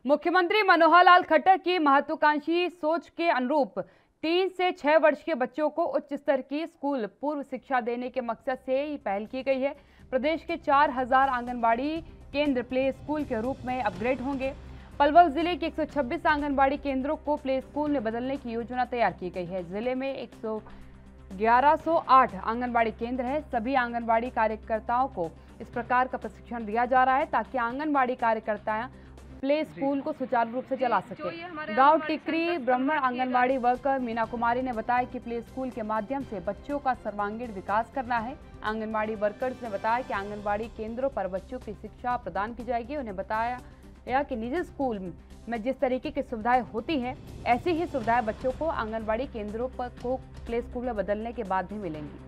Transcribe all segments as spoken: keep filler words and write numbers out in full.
मुख्यमंत्री मनोहर लाल खट्टर की महत्वाकांक्षी सोच के अनुरूप तीन से छह वर्ष के बच्चों को उच्च स्तर की स्कूल पूर्व शिक्षा देने के मकसद से ही पहल की गई है। प्रदेश के चार हजार आंगनबाड़ी केंद्र प्ले स्कूल के रूप में अपग्रेड होंगे। पलवल जिले के एक सौ छब्बीस आंगनबाड़ी केंद्रों को प्ले स्कूल में बदलने की योजना तैयार की गई है। जिले में एक सौ ग्यारह सौ आठ आंगनबाड़ी केंद्र है। सभी आंगनबाड़ी कार्यकर्ताओं को इस प्रकार का प्रशिक्षण दिया जा रहा है ताकि आंगनबाड़ी कार्यकर्ता प्ले स्कूल को सुचारू रूप से चला सके। गांव टिकरी ब्राह्मण आंगनबाड़ी वर्कर मीना कुमारी ने बताया कि प्ले स्कूल के माध्यम से बच्चों का सर्वांगीण विकास करना है। आंगनबाड़ी वर्कर्स ने बताया कि आंगनबाड़ी केंद्रों पर बच्चों की शिक्षा प्रदान की जाएगी। उन्हें बताया गया कि निजी स्कूल में जिस तरीके की सुविधाएं होती हैं, ऐसी ही सुविधाएं बच्चों को आंगनबाड़ी केंद्रों पर को प्ले स्कूल में बदलने के बाद भी मिलेंगी।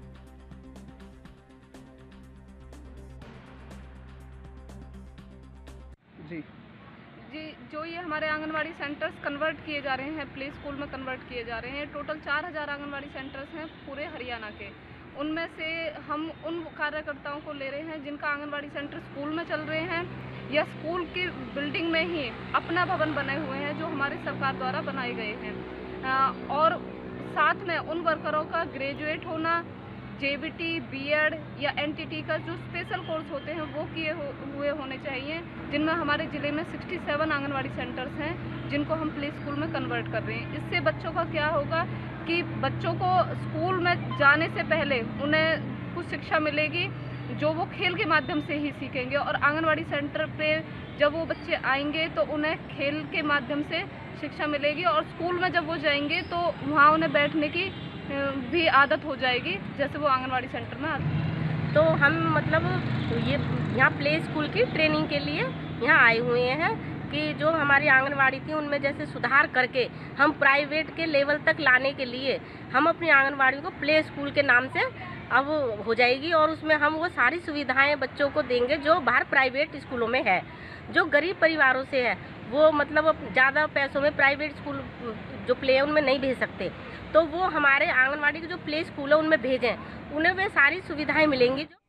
जी जी जो ये हमारे आंगनबाड़ी सेंटर्स कन्वर्ट किए जा रहे हैं, प्ले स्कूल में कन्वर्ट किए जा रहे हैं। टोटल चार हज़ार आंगनबाड़ी सेंटर्स हैं पूरे हरियाणा के। उनमें से हम उन कार्यकर्ताओं को ले रहे हैं जिनका आंगनबाड़ी सेंटर स्कूल में चल रहे हैं या स्कूल की बिल्डिंग में ही अपना भवन बने हुए हैं जो हमारी सरकार द्वारा बनाए गए हैं। और साथ में उन वर्करों का ग्रेजुएट होना, जेबीटी, बीएड या एनटीटी का जो स्पेशल कोर्स होते हैं वो किए हुए होने चाहिए, जिनमें हमारे ज़िले में सड़सठ आंगनबाड़ी सेंटर्स हैं जिनको हम प्ले स्कूल में कन्वर्ट कर रहे हैं। इससे बच्चों का क्या होगा कि बच्चों को स्कूल में जाने से पहले उन्हें कुछ शिक्षा मिलेगी जो वो खेल के माध्यम से ही सीखेंगे, और आंगनबाड़ी सेंटर पे जब वो बच्चे आएंगे तो उन्हें खेल के माध्यम से शिक्षा मिलेगी, और स्कूल में जब वो जाएंगे तो वहाँ उन्हें बैठने की भी आदत हो जाएगी जैसे वो आंगनबाड़ी सेंटर में आते। तो हम मतलब ये यहाँ प्ले स्कूल की ट्रेनिंग के लिए यहाँ आए हुए हैं कि जो हमारी आंगनबाड़ी थी उनमें जैसे सुधार करके हम प्राइवेट के लेवल तक लाने के लिए हम अपनी आंगनबाड़ी को प्ले स्कूल के नाम से अब हो जाएगी, और उसमें हम वो सारी सुविधाएं बच्चों को देंगे जो बाहर प्राइवेट स्कूलों में है। जो गरीब परिवारों से है वो मतलब ज़्यादा पैसों में प्राइवेट स्कूल जो प्ले उनमें नहीं भेज सकते, तो वो हमारे आंगनबाड़ी के जो प्ले स्कूल है उनमें भेजें, उन्हें वे सारी सुविधाएं मिलेंगी जो